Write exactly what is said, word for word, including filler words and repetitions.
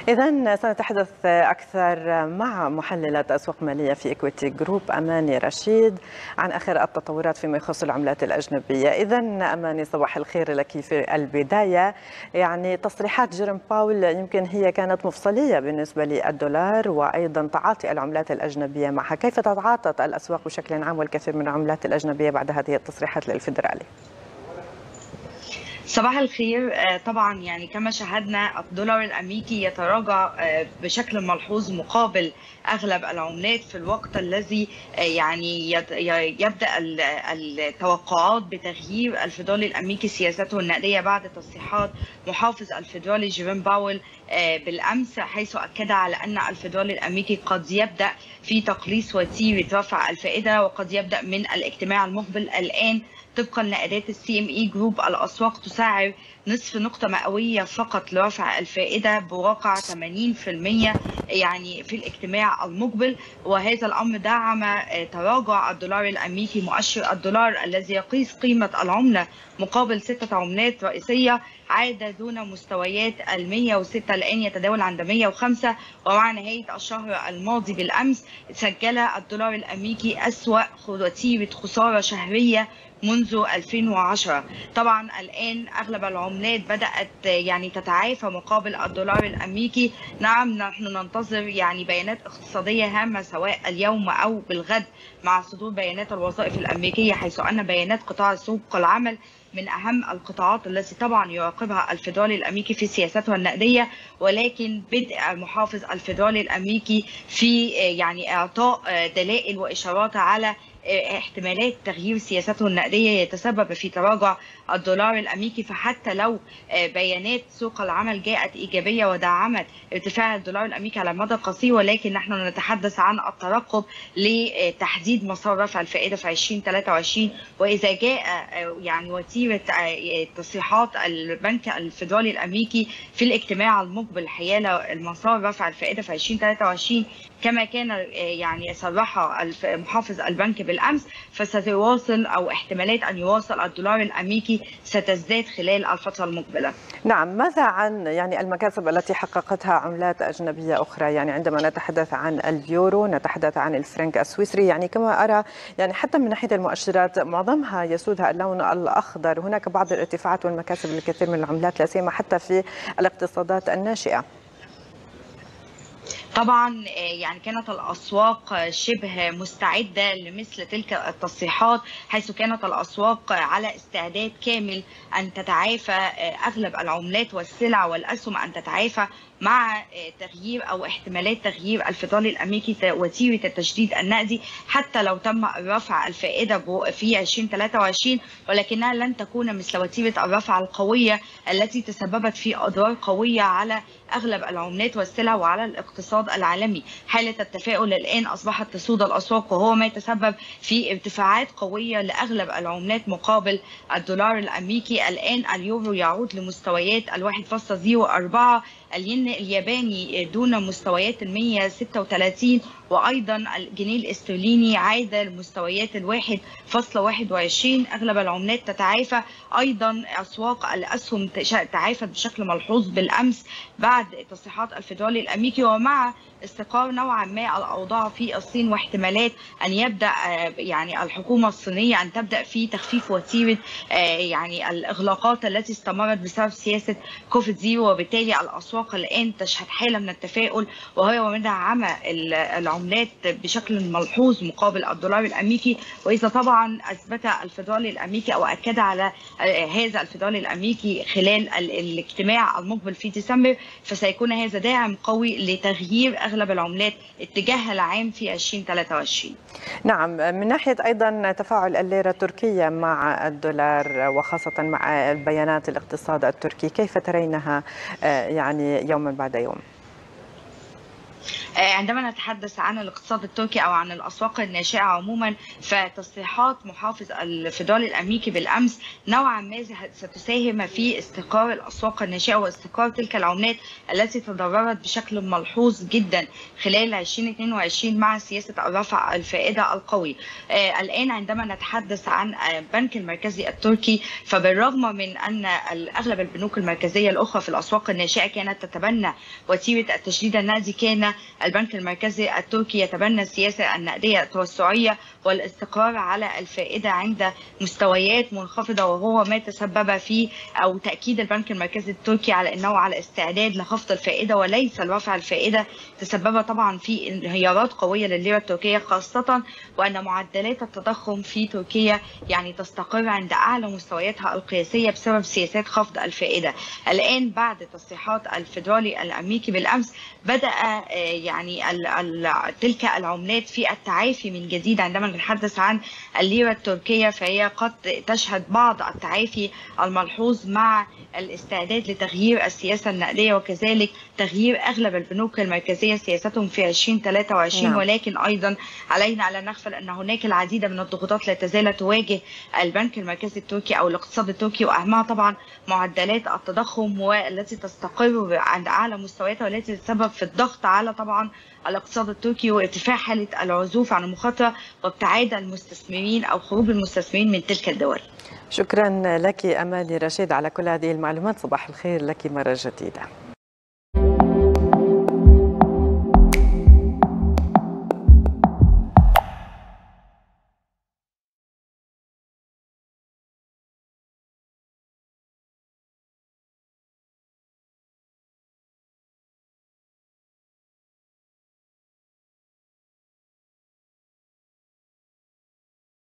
إذن سنتحدث أكثر مع محللة أسواق مالية في إكويتي جروب أماني رشيد عن آخر التطورات فيما يخص العملات الأجنبية. إذن أماني، صباح الخير لك في البداية. يعني تصريحات جيروم باول يمكن هي كانت مفصلية بالنسبة للدولار وأيضا تعاطي العملات الأجنبية معها، كيف تتعاطت الأسواق بشكل عام والكثير من العملات الأجنبية بعد هذه التصريحات للفيدرالي؟ صباح الخير. طبعا يعني كما شاهدنا الدولار الامريكي يتراجع بشكل ملحوظ مقابل اغلب العملات في الوقت الذي يعني يبدا التوقعات بتغيير الفيدرالي الامريكي سياسته النقديه بعد تصريحات محافظ الفيدرالي جيروم باول بالامس، حيث اكد على ان الفيدرالي الامريكي قد يبدا في تقليص وتيره رفع الفائده وقد يبدا من الاجتماع المقبل. الان طبقا لاداه السي ام اي جروب الاسواق تسعر نصف نقطه مئويه فقط لرفع الفائده بواقع ثمانين بالمئة يعني في الاجتماع المقبل، وهذا الامر دعم تراجع الدولار الامريكي. مؤشر الدولار الذي يقيس قيمه العمله مقابل سته عملات رئيسيه عاد دون مستويات ال مئة وستة، الان يتداول عند مئة وخمسة، ومع نهايه الشهر الماضي بالامس سجل الدولار الامريكي اسوأ وتيره خساره شهريه منذ ألفين وعشرة. طبعا الان اغلب العملات بدات يعني تتعافى مقابل الدولار الامريكي. نعم، نحن ننتظر يعني بيانات اقتصاديه هامه سواء اليوم او بالغد مع صدور بيانات الوظائف الامريكيه، حيث ان بيانات قطاع سوق العمل من اهم القطاعات التي طبعا يراقبها الفيدرالي الامريكي في سياسته النقديه. ولكن بدء محافظ الفيدرالي الامريكي في يعني اعطاء دلائل واشارات على احتمالات تغيير سياسته النقديه يتسبب في تراجع الدولار الامريكي. فحتى لو بيانات سوق العمل جاءت ايجابيه ودعمت ارتفاع الدولار الامريكي على المدى القصير، ولكن نحن نتحدث عن الترقب لتحديد مسار رفع الفائده في ألفين وثلاثة وعشرين. واذا جاء يعني وتيره تصريحات البنك الفيدرالي الامريكي في الاجتماع المقبل حيال المسار رفع الفائده في ألفين وثلاثة وعشرين كما كان يعني صرح محافظ البنك بالامس، فستواصل او احتمالات ان يواصل الدولار الامريكي ستزداد خلال الفتره المقبله. نعم، ماذا عن يعني المكاسب التي حققتها عملات اجنبيه اخرى؟ يعني عندما نتحدث عن اليورو، نتحدث عن الفرنك السويسري، يعني كما ارى يعني حتى من ناحيه المؤشرات معظمها يسودها اللون الاخضر. هناك بعض الارتفاعات والمكاسب للكثير من العملات، لا سيما حتى في الاقتصادات الناشئه. طبعا يعني كانت الاسواق شبه مستعده لمثل تلك التصريحات، حيث كانت الاسواق على استعداد كامل ان تتعافى اغلب العملات والسلع والاسهم ان تتعافى مع تغيير او احتمالات تغيير الفيدرالي الامريكي وتيره التشديد النقدي، حتى لو تم رفع الفائده في ألفين وثلاثة وعشرين، ولكنها لن تكون مثل وتيره الرفع القويه التي تسببت في اضرار قويه على اغلب العملات والسلع وعلى الاقتصاد العالمي. حاله التفاؤل الان اصبحت تسود الاسواق، وهو ما يتسبب في ارتفاعات قويه لاغلب العملات مقابل الدولار الامريكي. الان اليورو يعود لمستويات ال واحد فاصلة صفر أربعة، الين الياباني دون مستويات ال مئة وستة وثلاثين، وايضا الجنيه الاسترليني عاد لمستويات ال واحد فاصلة واحد وعشرين. اغلب العملات تتعافى، ايضا اسواق الاسهم تعافت بشكل ملحوظ بالامس بعد تصريحات الفيدرالي الامريكي، ومع استقرار نوعا ما الاوضاع في الصين واحتمالات ان يبدا يعني الحكومه الصينيه ان تبدا في تخفيف وتيره يعني الاغلاقات التي استمرت بسبب سياسه كوفيد زيرو، وبالتالي الاسواق الان تشهد حاله من التفاؤل وهي مدعمه العملات بشكل ملحوظ مقابل الدولار الامريكي. واذا طبعا اثبت الفيدرالي الامريكي او اكد على هذا الفيدرالي الامريكي خلال الاجتماع المقبل في ديسمبر، فسيكون هذا داعم قوي لتغيير اغلب العملات اتجاهها العام في ألفين وثلاثة وعشرين. نعم، من ناحيه ايضا تفاعل الليره التركيه مع الدولار وخاصه مع بيانات الاقتصاد التركي، كيف ترينها يعني يوما بعد يوم؟ عندما نتحدث عن الاقتصاد التركي أو عن الأسواق الناشئة عموما، فتصريحات محافظ الفيدرالي الأمريكي بالأمس نوعا ما ستساهم في استقرار الأسواق الناشئة واستقرار تلك العملات التي تضررت بشكل ملحوظ جدا خلال ألفين واثنين وعشرين مع سياسة رفع الفائدة القوي. آه الآن عندما نتحدث عن البنك المركزي التركي، فبالرغم من أن أغلب البنوك المركزية الأخرى في الأسواق الناشئة كانت تتبنى وتيرة التشديد النقدي، كان البنك المركزي التركي يتبنى السياسة النقدية التوسعية والاستقرار على الفائدة عند مستويات منخفضة، وهو ما تسبب في أو تأكيد البنك المركزي التركي على أنه على استعداد لخفض الفائدة وليس لرفع الفائدة، تسبب طبعا في انهيارات قوية للليرة التركية، خاصة وأن معدلات التضخم في تركيا يعني تستقر عند أعلى مستوياتها القياسية بسبب سياسات خفض الفائدة. الآن بعد تصريحات الفيدرالي الأمريكي بالأمس بدأ يعني ال ال تلك العملات في التعافي من جديد. عندما نتحدث عن الليرة التركية فهي قد تشهد بعض التعافي الملحوظ مع الاستعداد لتغيير السياسة النقدية وكذلك تغيير أغلب البنوك المركزية سياستهم في ألفين وثلاثة وعشرين. نعم. ولكن أيضا علينا ألا نغفل أن هناك العديد من الضغوطات لا تزال تواجه البنك المركزي التركي أو الاقتصاد التركي، وأهمها طبعا معدلات التضخم والتي تستقر عند أعلى مستوياتها والتي تسبب في الضغط على طبعا الاقتصاد التركي وارتفاع حالة العزوف عن المخاطرة وابتعاد المستثمرين أو خروج المستثمرين من تلك الدول. شكرا لك أماني رشيد على كل هذه المعلومات. صباح الخير لك مرة جديدة.